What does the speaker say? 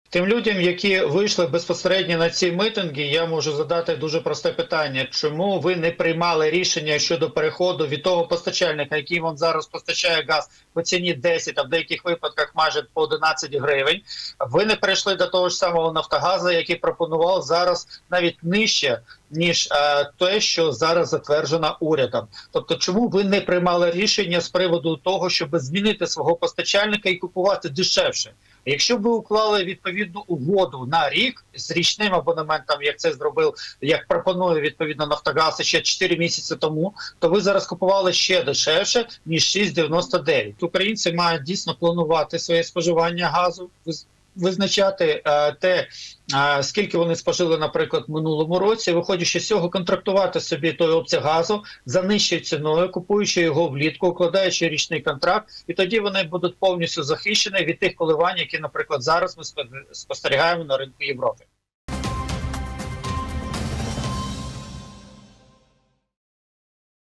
Тим людям, які вийшли безпосередньо на ці митинги, я можу задати дуже просте питання: чому ви не приймали рішення щодо переходу від того постачальника, який вам зараз постачає газ по ціні 10, а в деяких випадках майже по 11 гривень? Ви не перейшли до того ж самого Нафтогазу, який пропонував зараз навіть нижче, ніж те, що зараз затверджено урядом. Тобто, чому ви не приймали рішення з приводу того, щоб змінити свого постачальника і купувати дешевше? Якщо б ви уклали відповідну угоду на рік з річним абонементом, як це зробив, як пропонує відповідно Нафтогаз ще 4 місяці тому, то ви зараз купували ще дешевше, ніж 6,99. Українці мають дійсно планувати своє споживання газу, визначати те, скільки вони спожили, наприклад, в минулому році, виходячи з цього, контрактувати собі той обсяг газу за нижчою ціною, купуючи його влітку, укладаючи річний контракт, і тоді вони будуть повністю захищені від тих коливань, які, наприклад, зараз ми спостерігаємо на ринку Європи.